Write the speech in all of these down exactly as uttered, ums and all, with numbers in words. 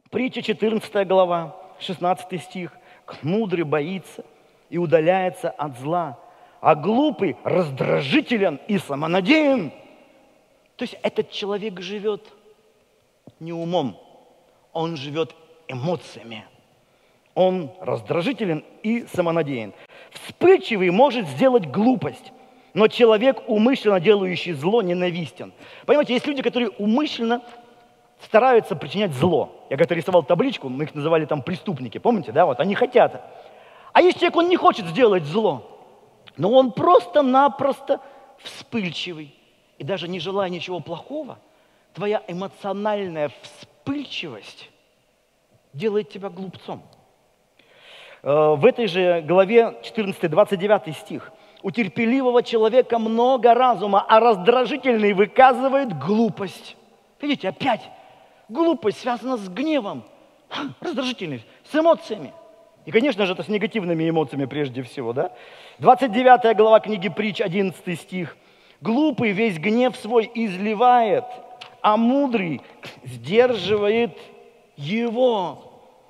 Притча четырнадцатая глава, шестнадцатый стих. Мудрый боится и удаляется от зла, а глупый раздражителен и самонадеян. То есть этот человек живет не умом, он живет эмоциями. Он раздражителен и самонадеян. Вспыльчивый может сделать глупость, но человек, умышленно делающий зло, ненавистен. Понимаете, есть люди, которые умышленно стараются причинять зло. Я когда рисовал табличку, мы их называли там преступники, помните, да? Вот они хотят. А есть человек, он не хочет сделать зло, но он просто-напросто вспыльчивый. И даже не желая ничего плохого, твоя эмоциональная вспыльчивость делает тебя глупцом. В этой же главе четырнадцатый, двадцать девятый стих. У терпеливого человека много разума, а раздражительный выказывает глупость. Видите, опять глупость связана с гневом, раздражительность, с эмоциями. И, конечно же, это с негативными эмоциями прежде всего, да? двадцать девятая глава книги Притч, одиннадцатый стих. Глупый весь гнев свой изливает, а мудрый сдерживает его.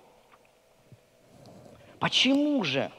Почему же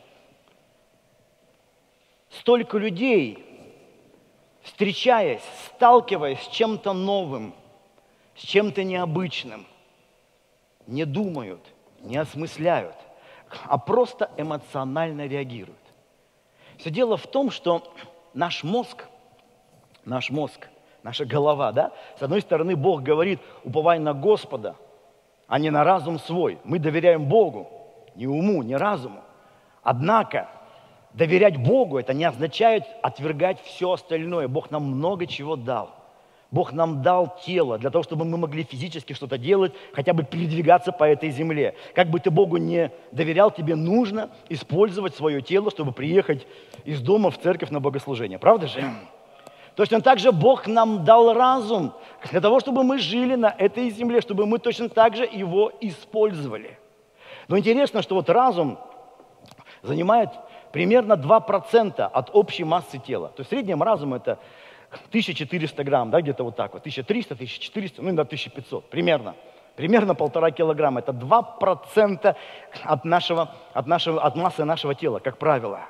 столько людей, встречаясь, сталкиваясь с чем-то новым, с чем-то необычным, не думают, не осмысляют, а просто эмоционально реагируют? Все дело в том, что наш мозг, наш мозг, наша голова, да, с одной стороны, Бог говорит, уповай на Господа, а не на разум свой. Мы доверяем Богу, не уму, не разуму. Однако доверять Богу, это не означает отвергать все остальное. Бог нам много чего дал. Бог нам дал тело для того, чтобы мы могли физически что-то делать, хотя бы передвигаться по этой земле. Как бы ты Богу не доверял, тебе нужно использовать свое тело, чтобы приехать из дома в церковь на богослужение. Правда же? Точно так же Бог нам дал разум для того, чтобы мы жили на этой земле, чтобы мы точно так же его использовали. Но интересно, что вот разум занимает примерно два процента от общей массы тела. То есть в среднем разум это тысяча четыреста грамм, да, где-то вот так вот, тысяча триста, тысяча четыреста, ну, иногда тысяча пятьсот, примерно. Примерно полтора килограмма. Это два процента от, нашего, от, нашего, от массы нашего тела, как правило.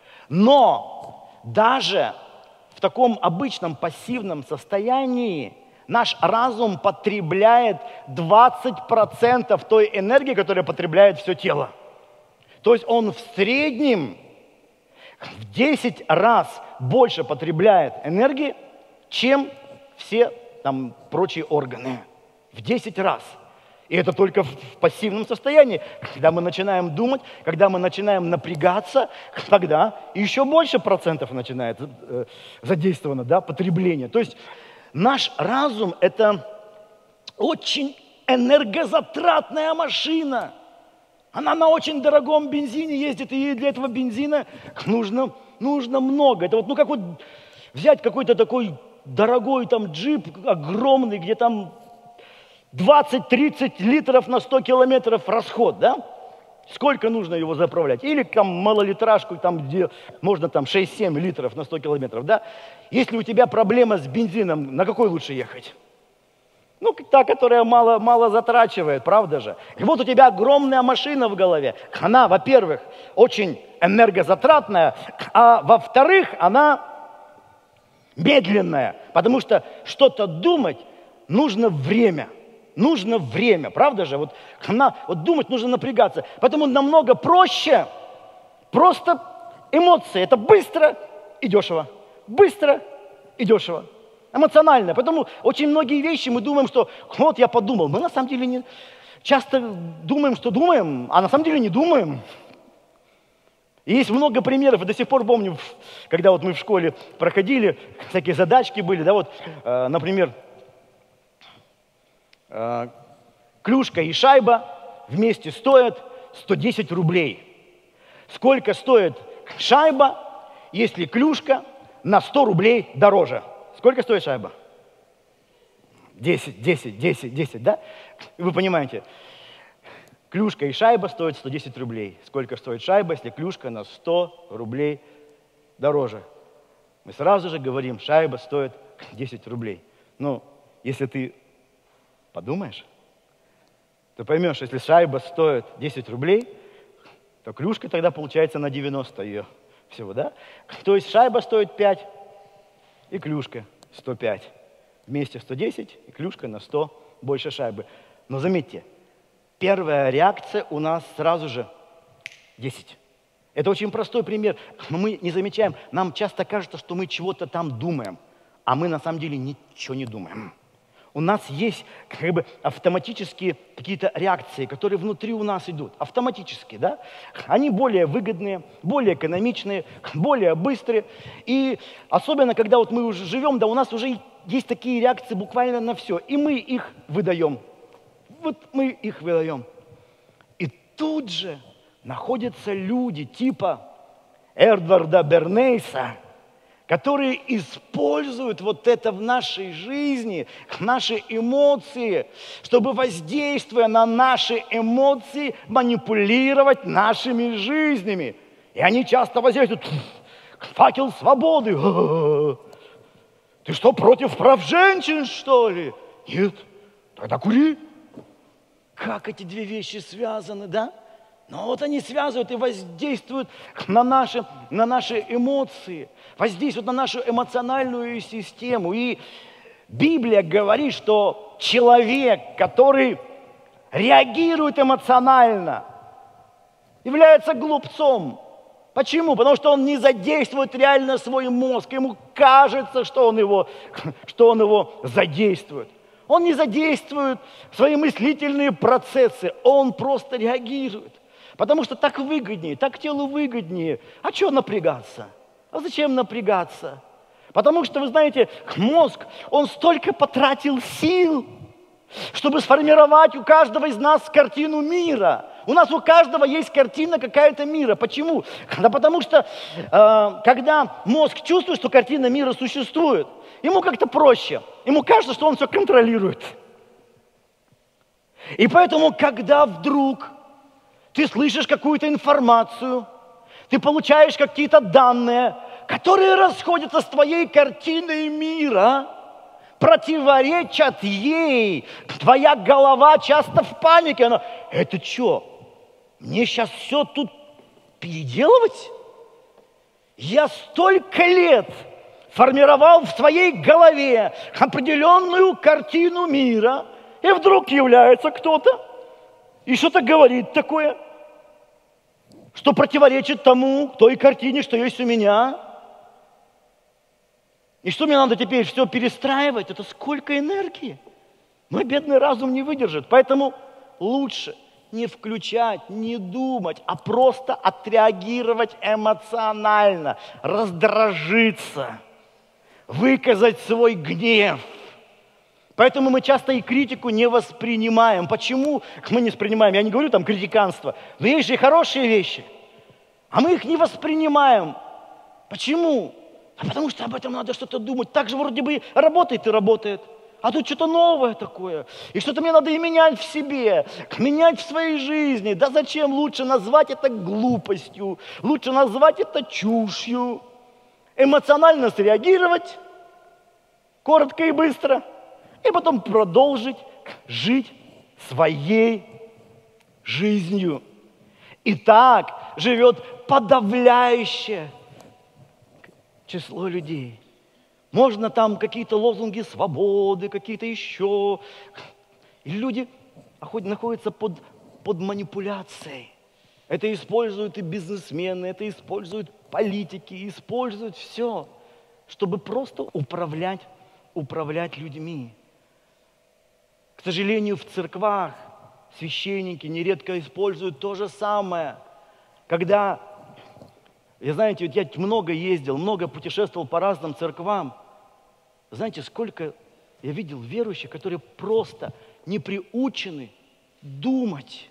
Но даже в таком обычном пассивном состоянии наш разум потребляет двадцать процентов той энергии, которая потребляет все тело. То есть он в среднем в десять раз больше потребляет энергии, чем все там прочие органы. В десять раз. И это только в пассивном состоянии. Когда мы начинаем думать, когда мы начинаем напрягаться, тогда еще больше процентов начинает э, задействовано, да, потребление. То есть наш разум – это очень энергозатратная машина. Она на очень дорогом бензине ездит, и ей для этого бензина нужно, нужно много. Это вот, ну, как вот взять какой-то такой дорогой там джип, огромный, где там двадцать-тридцать литров на сто километров расход, да? Сколько нужно его заправлять? Или там малолитражку, там, где можно там шесть-семь литров на сто километров, да? Если у тебя проблема с бензином, на какой лучше ехать? Ну, та, которая мало, мало затрачивает, правда же? И вот у тебя огромная машина в голове. Она, во-первых, очень энергозатратная, а во-вторых, она медленная, потому что что-то думать нужно время. Нужно время, правда же? Вот, она, вот думать нужно напрягаться. Поэтому намного проще просто эмоции. Это быстро и дешево. Быстро и дешево. Эмоционально. Поэтому очень многие вещи мы думаем, что вот я подумал. Мы на самом деле не часто думаем, что думаем, а на самом деле не думаем. И есть много примеров. И до сих пор помню, когда вот мы в школе проходили, всякие задачки были, да, вот, э, например, э, клюшка и шайба вместе стоят сто десять рублей. Сколько стоит шайба, если клюшка на сто рублей дороже? Сколько стоит шайба? десять, десять, десять, десять, да? Вы понимаете, клюшка и шайба стоят сто десять рублей. Сколько стоит шайба, если клюшка на сто рублей дороже? Мы сразу же говорим, шайба стоит десять рублей. Ну, если ты подумаешь, ты поймешь, если шайба стоит десять рублей, то клюшка тогда получается на девяносто ее всего, да? То есть шайба стоит пять, и клюшка сто пять. Вместе сто десять, и клюшка на сто больше шайбы. Но заметьте, первая реакция у нас сразу же десять. Это очень простой пример. Но мы не замечаем. Нам часто кажется, что мы чего-то там думаем, а мы на самом деле ничего не думаем. У нас есть как бы автоматические какие-то реакции, которые внутри у нас идут. Автоматически, да? Они более выгодные, более экономичные, более быстрые. И особенно, когда вот мы уже живем, да, у нас уже есть такие реакции буквально на все. И мы их выдаем. Вот мы их выдаем. И тут же находятся люди типа Эдварда Бернейса, которые используют вот это в нашей жизни, наши эмоции, чтобы, воздействуя на наши эмоции, манипулировать нашими жизнями. И они часто воздействуют. Факел свободы. Ты что, против прав женщин, что ли? Нет. Тогда кури. Как эти две вещи связаны, да? Но вот они связывают и воздействуют на наши, на наши эмоции, воздействуют на нашу эмоциональную систему. И Библия говорит, что человек, который реагирует эмоционально, является глупцом. Почему? Потому что он не задействует реально свой мозг. Ему кажется, что он его, что он его задействует. Он не задействует свои мыслительные процессы, он просто реагирует. Потому что так выгоднее, так телу выгоднее. А что напрягаться? А зачем напрягаться? Потому что, вы знаете, мозг, он столько потратил сил, чтобы сформировать у каждого из нас картину мира. У нас у каждого есть картина какая-то мира. Почему? Да потому что, э, когда мозг чувствует, что картина мира существует, ему как-то проще. Ему кажется, что он все контролирует. И поэтому, когда вдруг ты слышишь какую-то информацию, ты получаешь какие-то данные, которые расходятся с твоей картиной мира, противоречат ей, твоя голова часто в панике. Она, это что, мне сейчас все тут переделывать? Я столько лет формировал в своей голове определенную картину мира, и вдруг является кто-то и что-то говорит такое, что противоречит тому, той картине, что есть у меня. И что мне надо теперь все перестраивать? Это сколько энергии? Мой бедный разум не выдержит. Поэтому лучше не включать, не думать, а просто отреагировать эмоционально, раздражиться, выказать свой гнев. Поэтому мы часто и критику не воспринимаем. Почему мы не воспринимаем? Я не говорю там критиканство, но есть же и хорошие вещи. А мы их не воспринимаем. Почему? А потому что об этом надо что-то думать. Так же вроде бы работает и работает. А тут что-то новое такое. И что-то мне надо и менять в себе, менять в своей жизни. Да зачем? Лучше назвать это глупостью. Лучше назвать это чушью. Эмоционально среагировать. Коротко и быстро. И потом продолжить жить своей жизнью. И так живет подавляющее число людей. Можно там какие-то лозунги свободы, какие-то еще. И люди находятся под, под манипуляцией. Это используют и бизнесмены, это используют политики, используют все, чтобы просто управлять, управлять людьми. К сожалению, в церквах священники нередко используют то же самое. Когда, я, знаете, вот я много ездил, много путешествовал по разным церквам. Знаете, сколько я видел верующих, которые просто не приучены думать.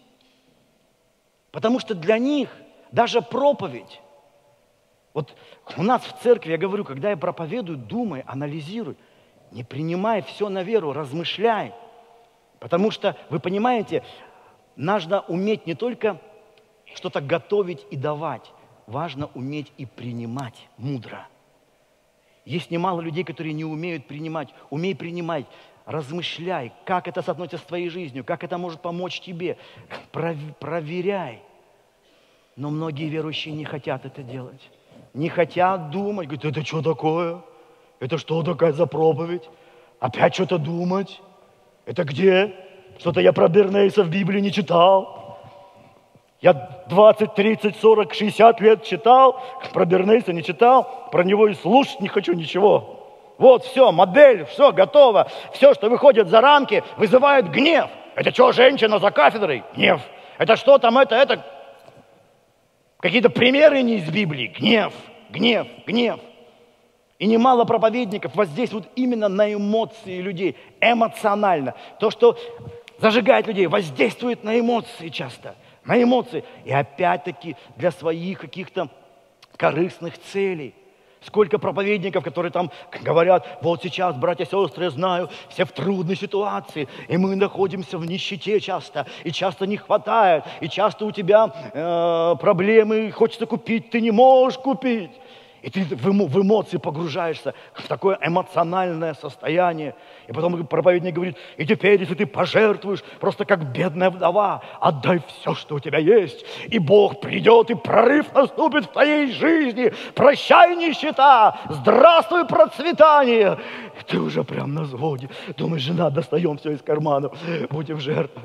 Потому что для них даже проповедь. Вот у нас в церкви, я говорю, когда я проповедую, думай, анализируй. Не принимай все на веру, размышляй. Потому что, вы понимаете, нужно уметь не только что-то готовить и давать, важно уметь и принимать мудро. Есть немало людей, которые не умеют принимать. Умей принимать. размышляй, как это соотносится с твоей жизнью, как это может помочь тебе. Проверяй. Но многие верующие не хотят это делать. Не хотят думать. Говорят, это что такое? Это что такая за проповедь? Опять что-то думать? Это где? Что-то я про Бернейса в Библии не читал. Я двадцать, тридцать, сорок, шестьдесят лет читал, про Бернейса не читал, про него и слушать не хочу ничего. Вот, все, модель, все, готово. Все, что выходит за рамки, вызывает гнев. Это что, женщина за кафедрой? Гнев. Это что там, это, это? Какие-то примеры не из Библии? Гнев, гнев, гнев. И немало проповедников воздействуют именно на эмоции людей, эмоционально. То, что зажигает людей, воздействует на эмоции часто, на эмоции. И опять-таки для своих каких-то корыстных целей. Сколько проповедников, которые там говорят, вот сейчас, братья и сестры, я знаю, все в трудной ситуации, и мы находимся в нищете часто, и часто не хватает, и часто у тебя э, проблемы, хочется купить, ты не можешь купить. И ты в эмоции погружаешься, в такое эмоциональное состояние. И потом проповедник говорит, и теперь, если ты пожертвуешь, просто как бедная вдова, отдай все, что у тебя есть, и Бог придет, и прорыв наступит в твоей жизни. Прощай, нищета, здравствуй, процветание. И ты уже прям на взводе. Думаешь, жена, достаем все из карманов, будем жертвовать.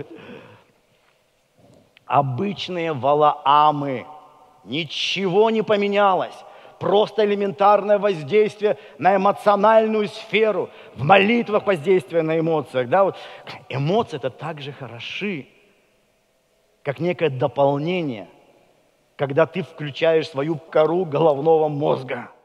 Обычные Валаамы, ничего не поменялось. Просто элементарное воздействие на эмоциональную сферу, в молитвах воздействие на эмоциях. Да? Вот. Эмоции – это так же хороши, как некое дополнение, когда ты включаешь свою кору головного мозга.